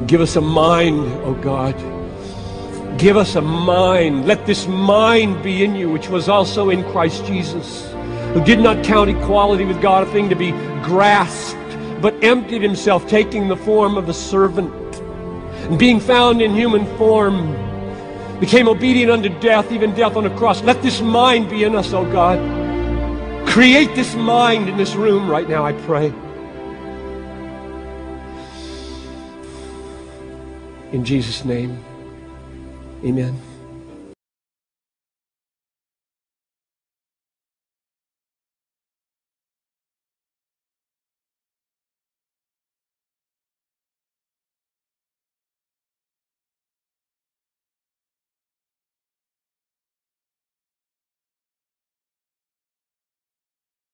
Give us a mind, oh God. Give us a mind. Let this mind be in you, which was also in Christ Jesus, who did not count equality with God a thing to be grasped, but emptied himself, taking the form of a servant, and being found in human form, became obedient unto death, even death on a cross. Let this mind be in us, oh God. Create this mind in this room right now, I pray. In Jesus' name, amen.